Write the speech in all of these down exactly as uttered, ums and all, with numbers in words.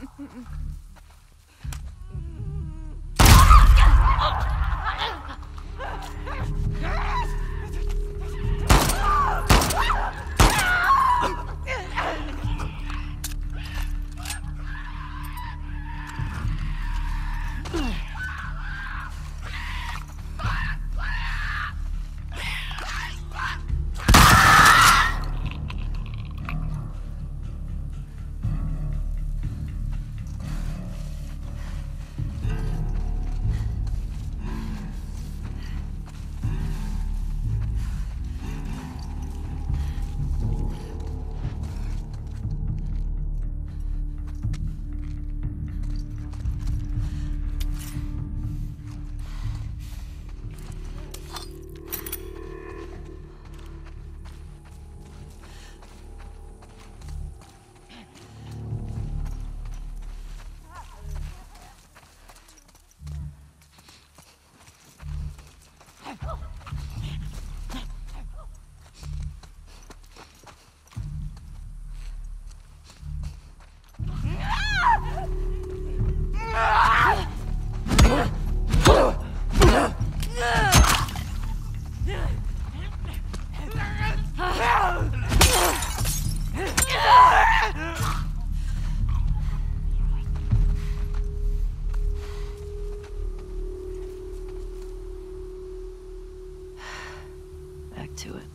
To it.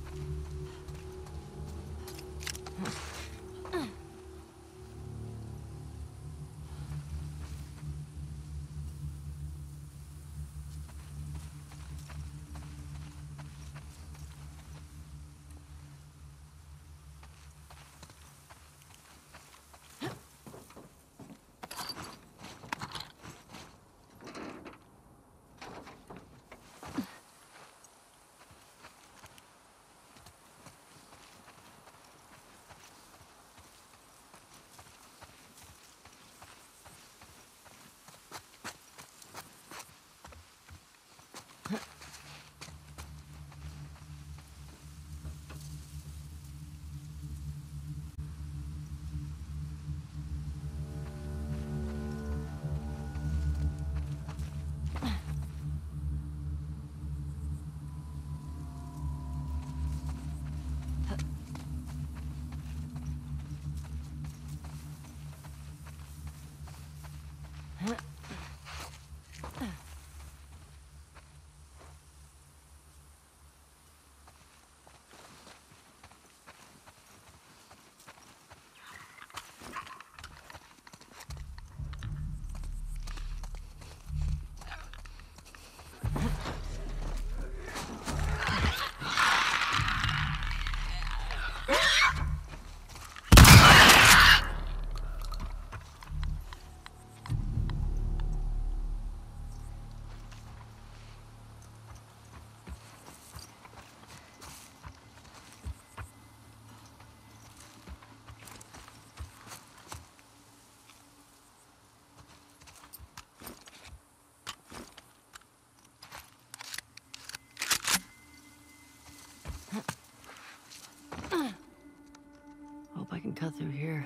Hope I can cut through here.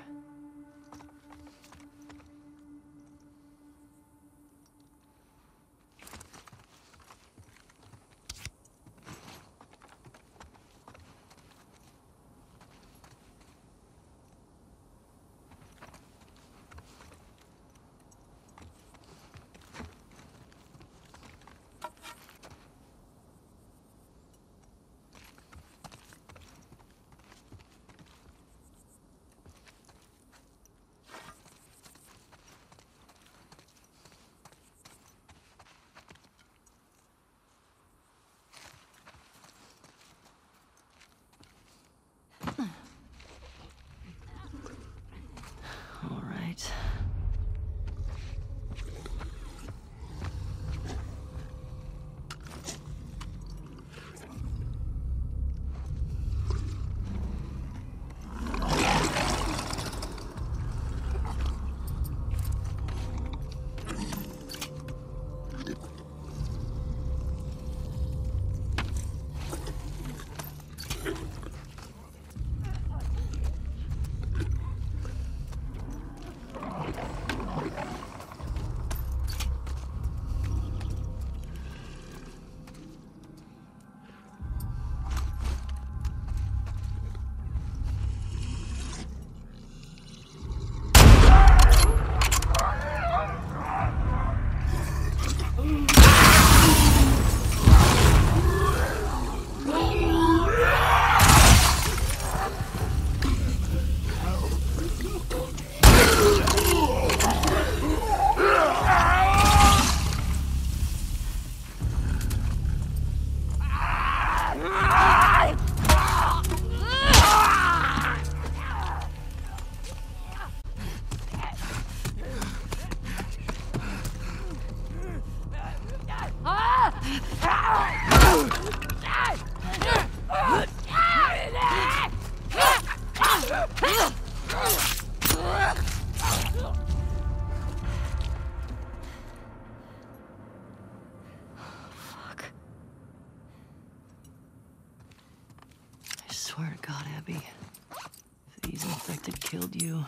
God, Abby. If these infected killed you...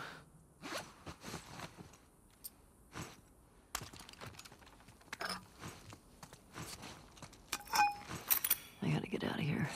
I gotta get out of here.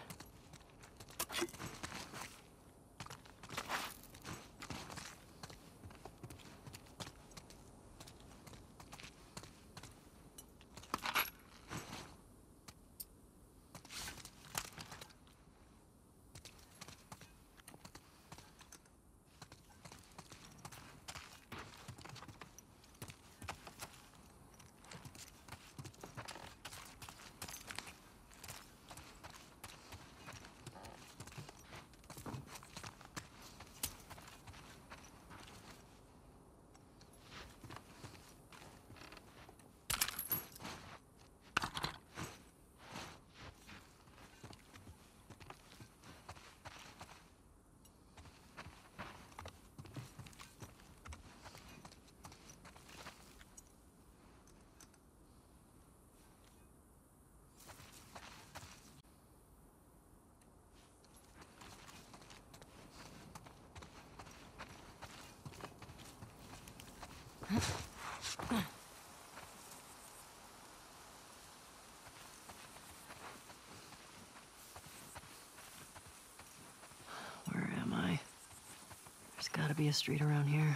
Where am I? There's gotta be a street around here.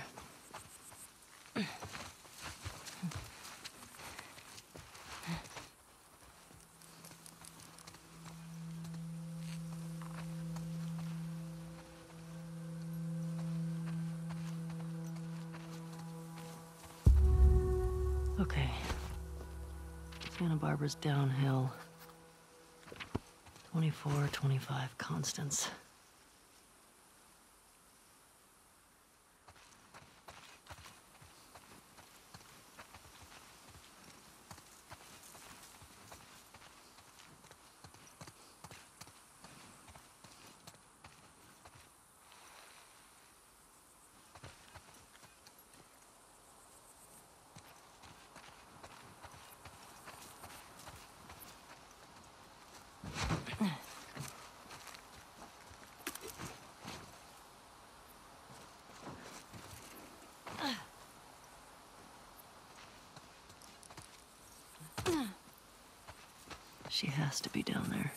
Okay. Santa Barbara's downhill. twenty-four, twenty-five constants. She has to be down there.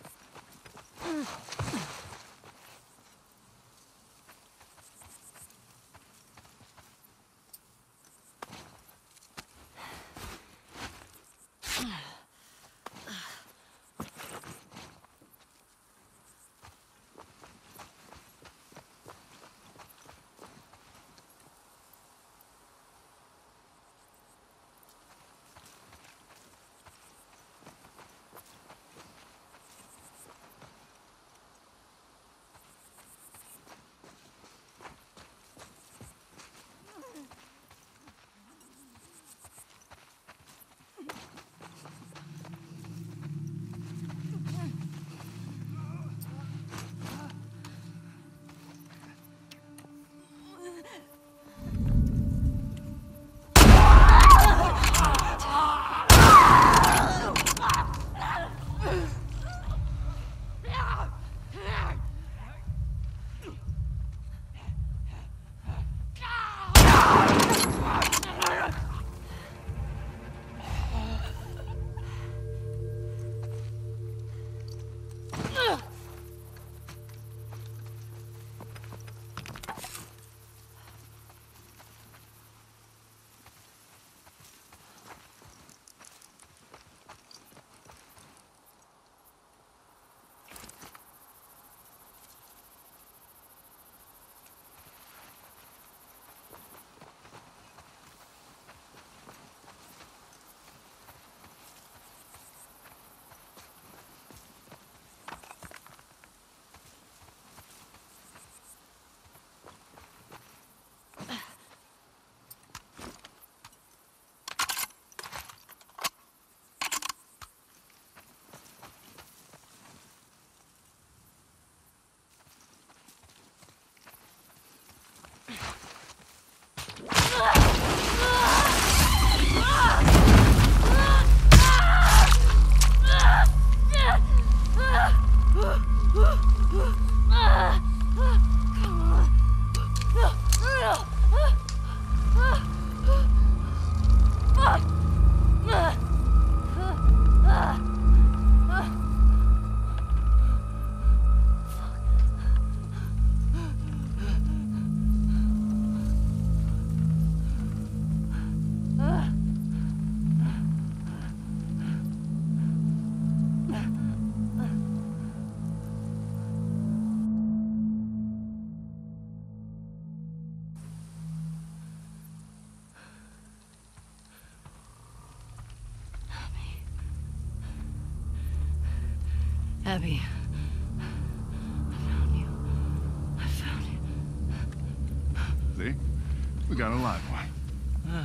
Abby. I found you. I found you. See? We got a live one. Uh,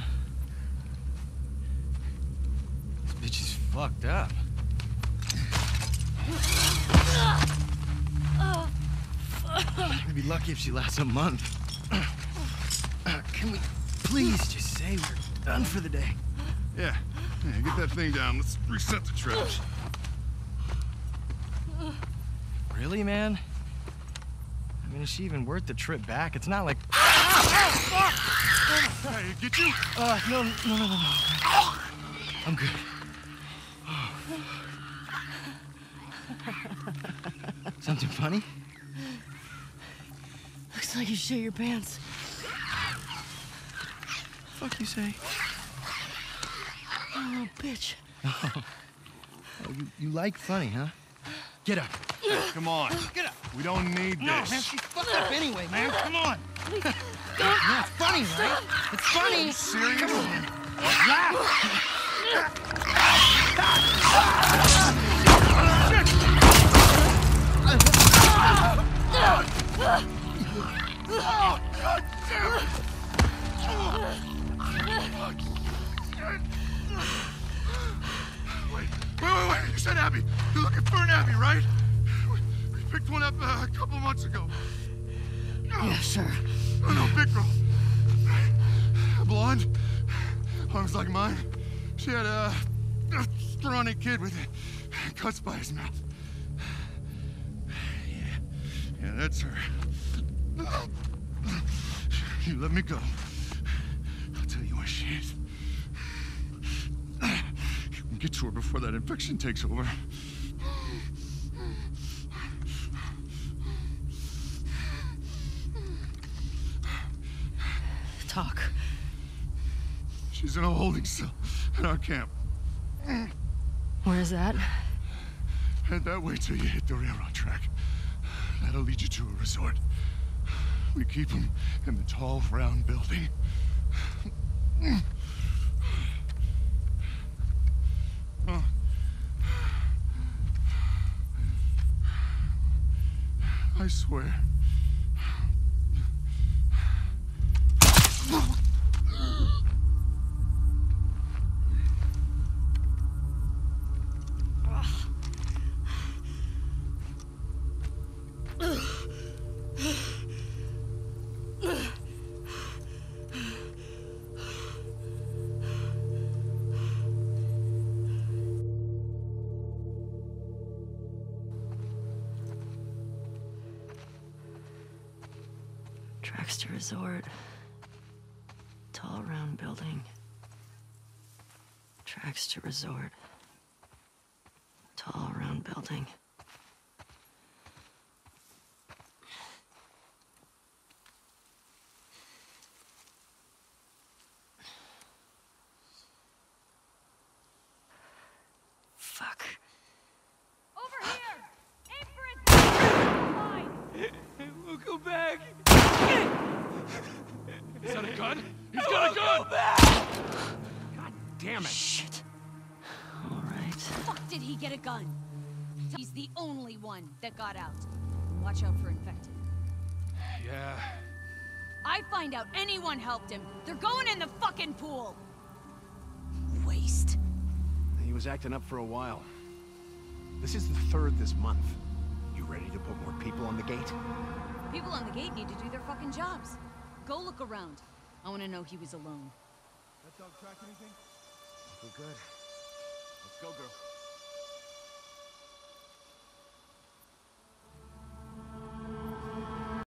this bitch is fucked up. We'd be lucky if she lasts a month. Can we please just say we're done for the day? Yeah. Yeah, get that thing down. Let's reset the traps. Really, man? I mean, is she even worth the trip back? It's not like... Hey, get you? Uh, no, no, no, no, no. I'm good. Something funny? Looks like you shit your pants. Fuck you say? Oh, bitch. Oh, you, you like funny, huh? Get up. Come on. Get up. We don't need No, this. man, she's fucked up anyway, man. Come on. Yeah, it's funny, right? It's funny. Serious? Come on. Laugh. Oh, God damn it! Wait, wait, wait, wait. You said Abby. You're looking for an Abby, right? We, we picked one up uh, a couple months ago. Yeah, sure. Oh, no, big girl. Blonde. Arms like mine. She had a, a scrawny kid with cuts by his mouth. Yeah, yeah, that's her. You let me go. I'll tell you where she is. You can get to her before that infection takes over. Talk. She's in a holding cell in our camp. Where's that? Head that way till you hit the railroad track. That'll lead you to a resort. We keep them in the tall, round building. Oh. I swear. Tracks to resort. Tall, round building. Tracks to resort. Tall, round building. Fuck. Over here! Aim for his line! We'll go back. Is that a gun? He's got a gun! God damn it. Shit. All right. Fuck did he get a gun? He's the only one that got out. Watch out for infected. Yeah. I find out anyone helped him. They're going in the fucking pool! Waste. He was acting up for a while. This is the third this month. You ready to put more people on the gate? People on the gate need to do their fucking jobs. Go look around. I want to know he was alone. That dog track anything? We're good. Let's go, girl.